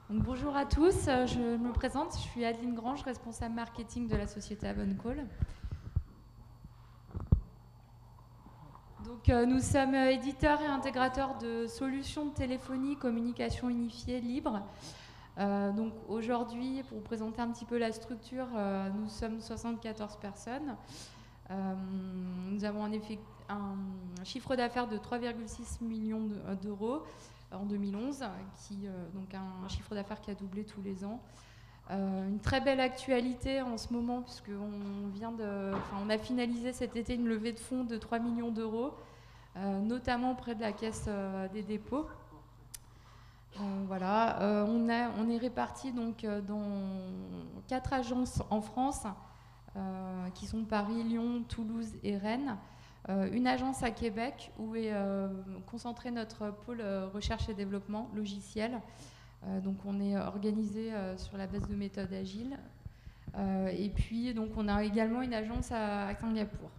Donc, bonjour à tous, je me présente, je suis Adeline Grange, responsable marketing de la société Avoncall. Donc, nous sommes éditeurs et intégrateurs de solutions de téléphonie, communication unifiée libre. Donc aujourd'hui, pour vous présenter un petit peu la structure, nous sommes 74 personnes. Nous avons un chiffre d'affaires de 3,6 millions d'euros en 2011, donc un chiffre d'affaires qui a doublé tous les ans. Une très belle actualité en ce moment, puisqu'on a finalisé cet été une levée de fonds de 3 millions d'euros, notamment auprès de la Caisse des dépôts. On est répartis donc dans 4 agences en France, qui sont Paris, Lyon, Toulouse et Rennes. Une agence à Québec où est concentré notre pôle recherche et développement logiciel. Donc on est organisé sur la base de méthode agile. Et puis donc on a également une agence à Singapour.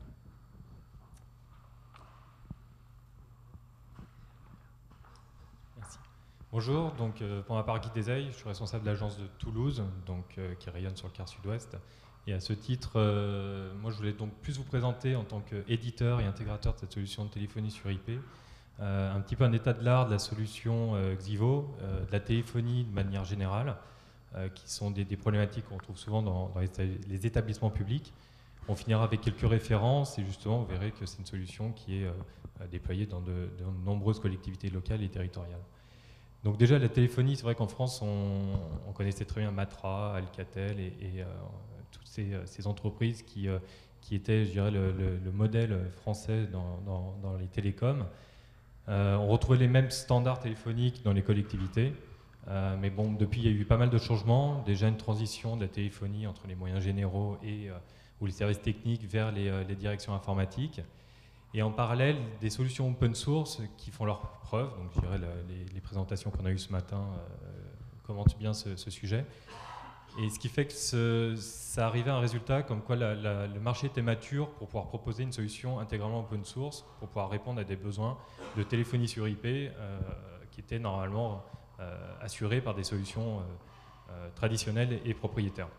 Merci. Bonjour, donc pour ma part Guy Desailles, je suis responsable de l'agence de Toulouse, qui rayonne sur le quart sud-ouest. Et à ce titre, moi je voulais donc plus vous présenter en tant qu'éditeur et intégrateur de cette solution de téléphonie sur IP, un petit peu un état de l'art de la solution Xivo, de la téléphonie de manière générale, qui sont des problématiques qu'on retrouve souvent dans les établissements publics. On finira avec quelques références et justement vous verrez que c'est une solution qui est déployée dans de nombreuses collectivités locales et territoriales. Donc déjà la téléphonie, c'est vrai qu'en France on connaissait très bien Matra, Alcatel et toutes ces entreprises qui étaient, je dirais, le modèle français dans les télécoms. On retrouvait les mêmes standards téléphoniques dans les collectivités, mais bon, depuis il y a eu pas mal de changements, déjà une transition de la téléphonie entre les moyens généraux ou les services techniques vers les directions informatiques. Et en parallèle, des solutions open source qui font leurs preuves. Donc, je dirais les présentations qu'on a eues ce matin commentent bien ce sujet. Et ce qui fait que ça arrivait à un résultat comme quoi le marché était mature pour pouvoir proposer une solution intégralement open source pour pouvoir répondre à des besoins de téléphonie sur IP qui étaient normalement assurés par des solutions traditionnelles et propriétaires.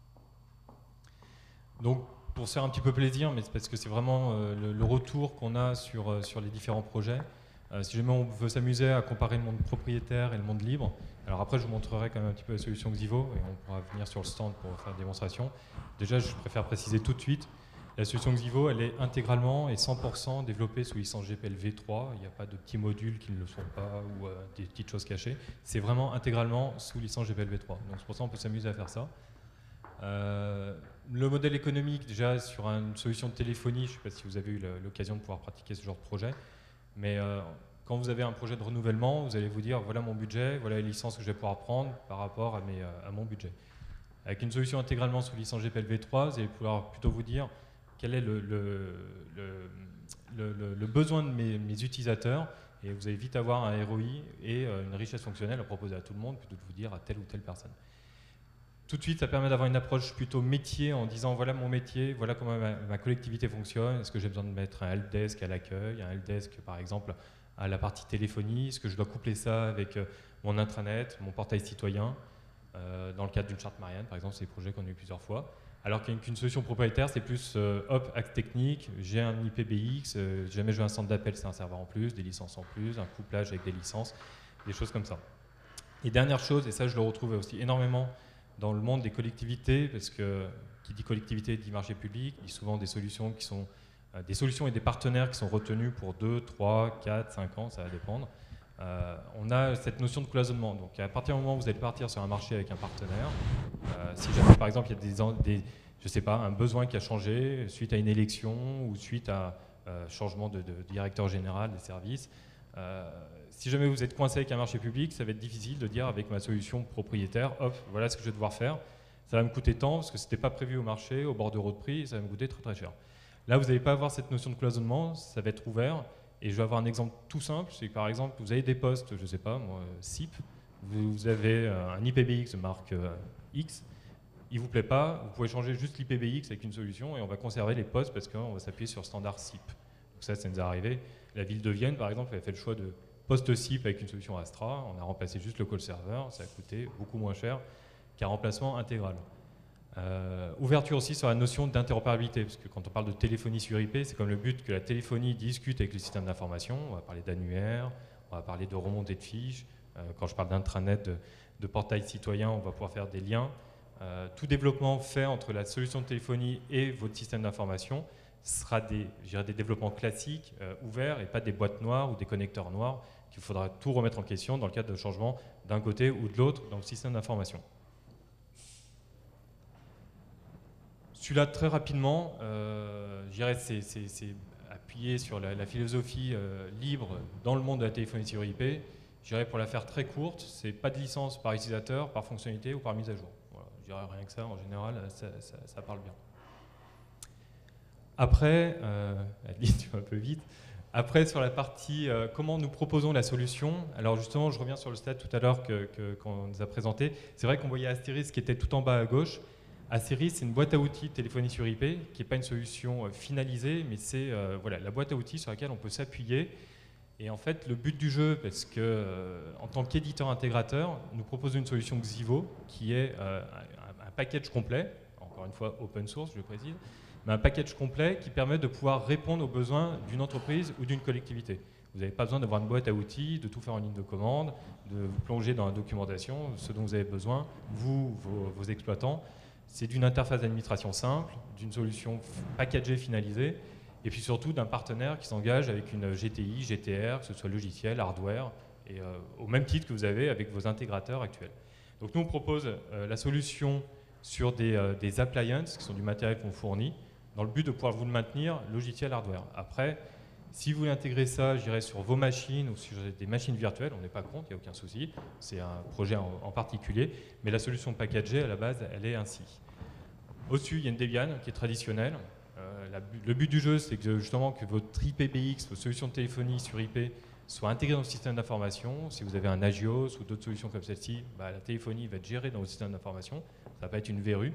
Donc, pour se faire un petit peu plaisir, mais c'est parce que c'est vraiment le retour qu'on a sur les différents projets. Si jamais on veut s'amuser à comparer le monde propriétaire et le monde libre, alors après je vous montrerai quand même un petit peu la solution Xivo et on pourra venir sur le stand pour faire une démonstration. Déjà, je préfère préciser tout de suite, la solution Xivo, elle est intégralement et 100% développée sous licence GPL v3. Il n'y a pas de petits modules qui ne le sont pas ou des petites choses cachées. C'est vraiment intégralement sous licence GPL v3. Donc c'est pour ça qu'on peut s'amuser à faire ça. Le modèle économique, déjà sur une solution de téléphonie, je ne sais pas si vous avez eu l'occasion de pouvoir pratiquer ce genre de projet, mais quand vous avez un projet de renouvellement, vous allez vous dire voilà mon budget, voilà les licences que je vais pouvoir prendre par rapport à mon budget. Avec une solution intégralement sous licence GPL-v3, vous allez pouvoir plutôt vous dire quel est le besoin de mes utilisateurs, et vous allez vite avoir un ROI et une richesse fonctionnelle à proposer à tout le monde plutôt que de vous dire à telle ou telle personne. Tout de suite, ça permet d'avoir une approche plutôt métier en disant voilà mon métier, voilà comment ma collectivité fonctionne, est-ce que j'ai besoin de mettre un helpdesk à l'accueil, un helpdesk par exemple à la partie téléphonie, est-ce que je dois coupler ça avec mon intranet, mon portail citoyen, dans le cadre d'une charte Marianne par exemple, c'est des projets qu'on a eu plusieurs fois. Alors qu'une solution propriétaire, c'est plus axe technique, j'ai un IPBX, jamais je veux un centre d'appel, c'est un serveur en plus, des licences en plus, un couplage avec des licences, des choses comme ça. Et dernière chose, et ça je le retrouve aussi énormément dans le monde des collectivités, parce que qui dit collectivité dit marché public, dit souvent des solutions qui sont des solutions et des partenaires qui sont retenus pour 2, 3, 4, 5 ans, ça va dépendre. On a cette notion de cloisonnement. Donc à partir du moment où vous allez partir sur un marché avec un partenaire, si jamais par exemple il y a je sais pas, un besoin qui a changé suite à une élection ou suite à changement de directeur général des services, si jamais vous êtes coincé avec un marché public, ça va être difficile de dire avec ma solution propriétaire, hop, voilà ce que je vais devoir faire. Ça va me coûter tant parce que ce n'était pas prévu au marché, au bordereau de prix, et ça va me coûter très très cher. Là, vous n'allez pas avoir cette notion de cloisonnement, ça va être ouvert. Et je vais avoir un exemple tout simple, c'est que par exemple, vous avez des postes, je ne sais pas, moi, SIP, vous avez un IPBX de marque X, il ne vous plaît pas, vous pouvez changer juste l'IPBX avec une solution et on va conserver les postes parce qu'on va s'appuyer sur standard SIP. Donc ça nous est arrivé. La ville de Vienne, par exemple, avait fait le choix de post-SIP avec une solution Astra, on a remplacé juste le call server, ça a coûté beaucoup moins cher qu'un remplacement intégral. Ouverture aussi sur la notion d'interopérabilité, parce que quand on parle de téléphonie sur IP, c'est comme le but que la téléphonie discute avec le système d'information. On va parler d'annuaire, on va parler de remontée de fiches. Quand je parle d'intranet, de portail citoyen, on va pouvoir faire des liens. Tout développement fait entre la solution de téléphonie et votre système d'information sera des développements classiques, ouverts, et pas des boîtes noires ou des connecteurs noirs qu'il faudra tout remettre en question dans le cadre de changement d'un côté ou de l'autre dans le système d'information. Celui-là, très rapidement, c'est appuyé sur la philosophie libre dans le monde de la téléphonie sur IP. Je dirais, pour la faire très courte, c'est pas de licence par utilisateur, par fonctionnalité ou par mise à jour. Voilà, je dirais rien que ça, en général, ça parle bien. Après, Adeline, tu vas un peu vite. Après, sur la partie comment nous proposons la solution, alors justement, je reviens sur le stade tout à l'heure qu'on nous a présenté. C'est vrai qu'on voyait Asteris qui était tout en bas à gauche. Asteris, c'est une boîte à outils de téléphonie sur IP qui n'est pas une solution finalisée, mais c'est voilà, la boîte à outils sur laquelle on peut s'appuyer. Et en fait, le but du jeu, parce que en tant qu'éditeur intégrateur, nous proposons une solution Xivo qui est un package complet, encore une fois open source, je précise, mais un package complet qui permet de pouvoir répondre aux besoins d'une entreprise ou d'une collectivité. Vous n'avez pas besoin d'avoir une boîte à outils, de tout faire en ligne de commande, de vous plonger dans la documentation, ce dont vous avez besoin, vous, vos exploitants. C'est d'une interface d'administration simple, d'une solution packagée, finalisée, et puis surtout d'un partenaire qui s'engage avec une GTI, GTR, que ce soit logiciel, hardware, et au même titre que vous avez avec vos intégrateurs actuels. Donc nous, on propose la solution sur des appliances, qui sont du matériel qu'on fournit, dans le but de pouvoir vous le maintenir, logiciel, hardware. Après, si vous voulez intégrer ça, je dirais, sur vos machines ou sur des machines virtuelles, on n'est pas contre, il n'y a aucun souci. C'est un projet en particulier, mais la solution packagée, à la base, elle est ainsi. Au-dessus, il y a une Debian qui est traditionnelle. Le but du jeu, c'est que justement que votre IPBX, vos solutions de téléphonie sur IP, soient intégrées dans le système d'information. Si vous avez un Agios ou d'autres solutions comme celle-ci, la téléphonie va être gérée dans le système d'information. Ça ne va pas être une verrue.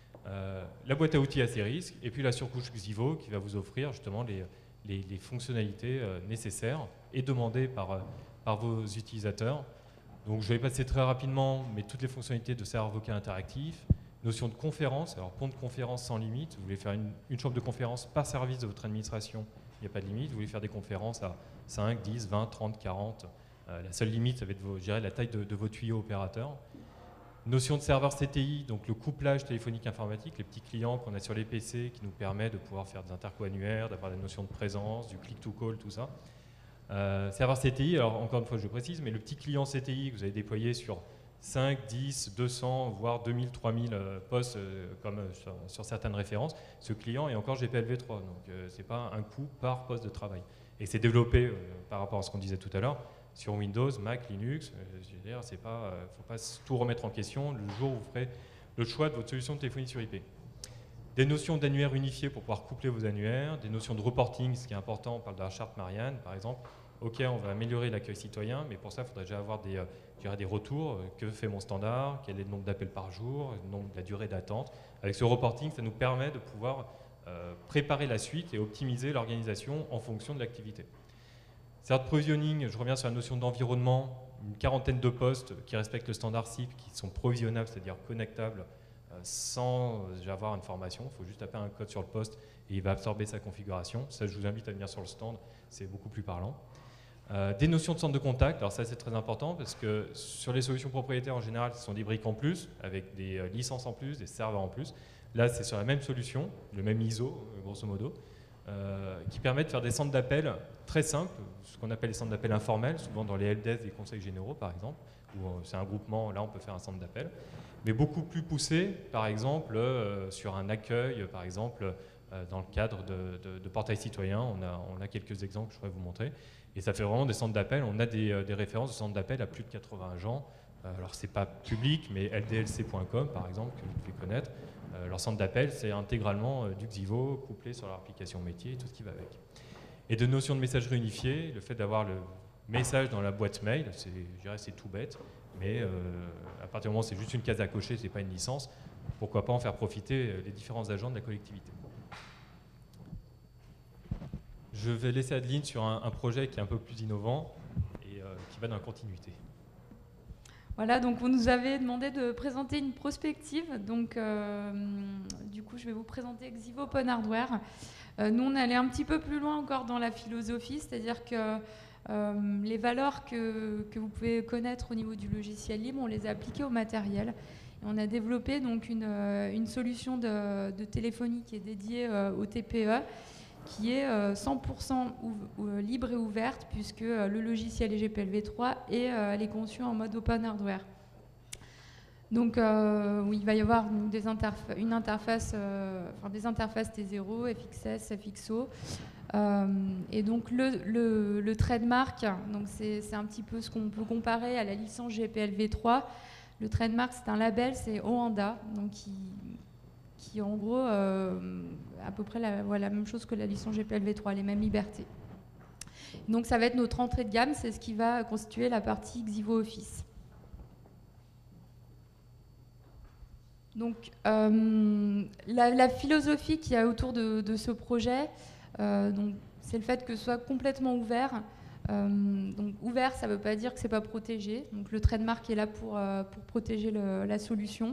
La boîte à outils Asteris, et puis la surcouche Xivo qui va vous offrir justement les fonctionnalités nécessaires et demandées par vos utilisateurs. Donc je vais passer très rapidement, mais toutes les fonctionnalités de serveur vocal interactif, notion de conférence, alors pont de conférence sans limite, vous voulez faire une chambre de conférence par service de votre administration, il n'y a pas de limite, vous voulez faire des conférences à 5, 10, 20, 30, 40, la seule limite ça va être la taille de vos tuyaux opérateurs. Notion de serveur CTI, donc le couplage téléphonique informatique, les petits clients qu'on a sur les PC qui nous permet de pouvoir faire des interco annuaires, d'avoir des notions de présence, du click-to-call, tout ça. Serveur CTI, alors encore une fois je précise, mais le petit client CTI que vous avez déployé sur 5, 10, 200, voire 2000, 3000 postes comme sur certaines références, ce client est encore GPLv3, donc ce n'est pas un coût par poste de travail. Et c'est développé par rapport à ce qu'on disait tout à l'heure, sur Windows, Mac, Linux, je veux dire, faut pas tout remettre en question le jour où vous ferez le choix de votre solution de téléphonie sur IP. Des notions d'annuaire unifié pour pouvoir coupler vos annuaires, des notions de reporting, ce qui est important, on parle de la charte Marianne par exemple. Ok, on va améliorer l'accueil citoyen, mais pour ça, il faudrait déjà avoir des retours. Que fait mon standard? Quel est le nombre d'appels par jour? La durée d'attente? Avec ce reporting, ça nous permet de pouvoir préparer la suite et optimiser l'organisation en fonction de l'activité. Server provisioning, je reviens sur la notion d'environnement, une quarantaine de postes qui respectent le standard SIP, qui sont provisionnables, c'est-à-dire connectables, sans avoir une formation. Il faut juste taper un code sur le poste et il va absorber sa configuration. Ça, je vous invite à venir sur le stand, c'est beaucoup plus parlant. Des notions de centre de contact, alors ça c'est très important parce que sur les solutions propriétaires en général, ce sont des briques en plus, avec des licences en plus, des serveurs en plus. Là c'est sur la même solution, le même ISO grosso modo, qui permet de faire des centres d'appel très simples, ce qu'on appelle les centres d'appel informels, souvent dans les helpdesk des conseils généraux par exemple, où c'est un groupement, là on peut faire un centre d'appel, mais beaucoup plus poussé, par exemple sur un accueil, par exemple dans le cadre de portail citoyen, on a quelques exemples que je pourrais vous montrer. Et ça fait vraiment des centres d'appel. On a des références de centres d'appel à plus de 80 gens. Alors, ce n'est pas public, mais ldlc.com, par exemple, que vous pouvez connaître. Leur centre d'appel, c'est intégralement du Xivo, couplé sur leur application métier et tout ce qui va avec. Et de notions de messagerie unifiée, le fait d'avoir le message dans la boîte mail, je dirais c'est tout bête, mais à partir du moment où c'est juste une case à cocher, ce n'est pas une licence, pourquoi pas en faire profiter les différents agents de la collectivité. Je vais laisser Adeline sur un projet qui est un peu plus innovant. Et va dans la continuité. Voilà, donc on nous avait demandé de présenter une prospective. Donc, du coup, je vais vous présenter Xivo Open Hardware. Nous, on allait un petit peu plus loin encore dans la philosophie, c'est-à-dire que les valeurs que vous pouvez connaître au niveau du logiciel libre, on les a appliquées au matériel. Et on a développé donc une solution de téléphonie qui est dédiée au TPE, qui est 100% libre et ouverte, puisque le logiciel est GPLv3 et elle est conçue en mode open hardware. Donc où il va y avoir des interfaces T0, FXS, FXO. Et donc le trademark, donc c'est un petit peu ce qu'on peut comparer à la licence GPLv3. Le trademark, c'est un label, c'est OANDA, donc qui en gros à peu près la même chose que la licence GPLv3, les mêmes libertés. Donc ça va être notre entrée de gamme, c'est ce qui va constituer la partie Xivo Office. Donc la philosophie qu'il y a autour de ce projet, c'est le fait que ce soit complètement ouvert. Donc ouvert, ça ne veut pas dire que c'est pas protégé. Donc le trademark est là pour protéger la solution.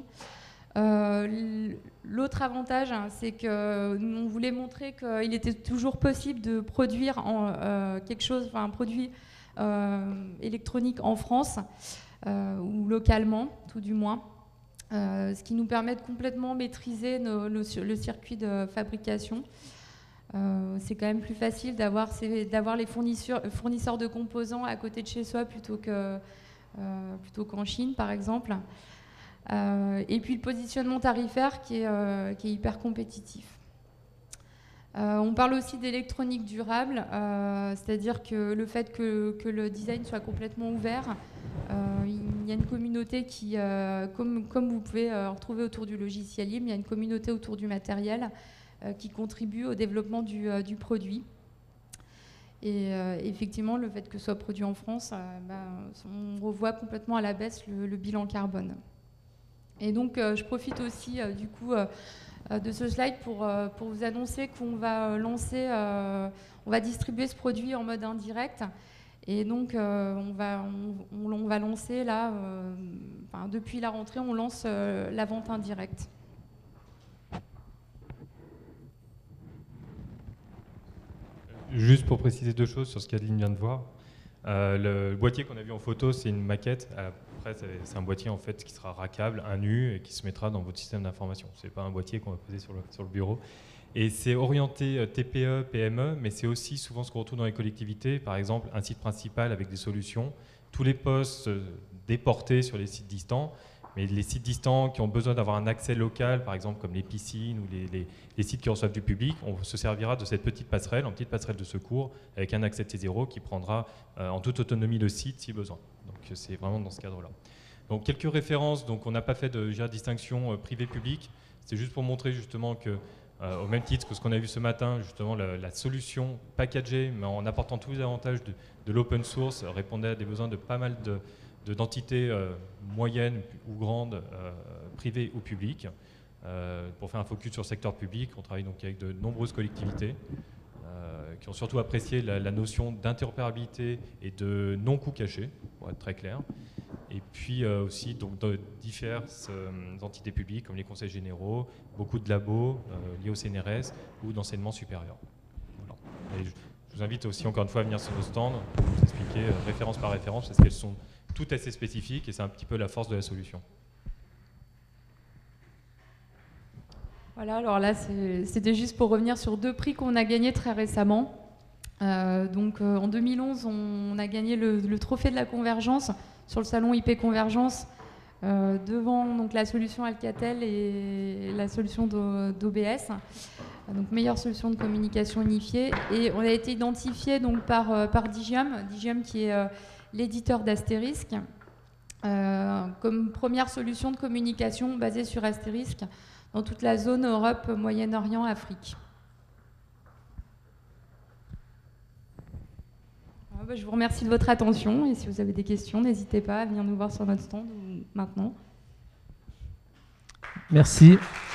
L'autre avantage, c'est qu'on voulait montrer qu'il était toujours possible de produire un produit électronique en France ou localement, tout du moins. Ce qui nous permet de complètement maîtriser le circuit de fabrication. C'est quand même plus facile d'avoir les fournisseurs de composants à côté de chez soi plutôt qu'en Chine, par exemple. Et puis le positionnement tarifaire qui est hyper compétitif. On parle aussi d'électronique durable, c'est-à-dire que le fait que le design soit complètement ouvert, il y a une communauté qui, comme vous pouvez retrouver autour du logiciel libre, il y a une communauté autour du matériel qui contribue au développement du produit. Et effectivement, le fait que ce soit produit en France, on revoit complètement à la baisse le bilan carbone. Et donc, je profite aussi du coup de ce slide pour vous annoncer qu'on va on va distribuer ce produit en mode indirect. Et donc, on va lancer là, depuis la rentrée, on lance la vente indirecte. Juste pour préciser deux choses sur ce qu'Adeline vient de voir. Le boîtier qu'on a vu en photo, c'est une maquette. Après, c'est un boîtier en fait qui sera rackable, un nu, et qui se mettra dans votre système d'information. C'est pas un boîtier qu'on va poser sur le bureau. Et c'est orienté TPE, PME, mais c'est aussi souvent ce qu'on retrouve dans les collectivités. Par exemple, un site principal avec des solutions. Tous les postes déportés sur les sites distants. Mais les sites distants qui ont besoin d'avoir un accès local, par exemple comme les piscines ou les sites qui reçoivent du public, on se servira de cette petite passerelle de secours avec un accès T0 qui prendra en toute autonomie le site si besoin. Donc c'est vraiment dans ce cadre-là. Donc quelques références, donc on n'a pas fait de distinction privé-public, c'est juste pour montrer justement que au même titre que ce qu'on a vu ce matin, justement la solution packagée, mais en apportant tous les avantages de l'open source, répondait à des besoins de pas mal d'entités moyennes ou grandes, privées ou publiques. Pour faire un focus sur le secteur public, on travaille donc avec de nombreuses collectivités qui ont surtout apprécié la notion d'interopérabilité et de non-coût caché, pour être très clair. Et puis aussi donc, de diverses entités publiques comme les conseils généraux, beaucoup de labos liés au CNRS ou d'enseignement supérieur. Voilà. Et je vous invite aussi encore une fois à venir sur nos stands pour vous expliquer référence par référence parce qu'elles sont toutes assez spécifiques et c'est un petit peu la force de la solution. Voilà, alors là, c'était juste pour revenir sur deux prix qu'on a gagnés très récemment. En 2011, on a gagné le trophée de la convergence sur le salon IP Convergence devant donc, la solution Alcatel et la solution d'OBS. Donc meilleure solution de communication unifiée. Et on a été identifié donc, par Digium qui est l'éditeur d'Asterisk, comme première solution de communication basée sur Asterisk dans toute la zone Europe, Moyen-Orient, Afrique. Je vous remercie de votre attention et si vous avez des questions, n'hésitez pas à venir nous voir sur notre stand maintenant. Merci.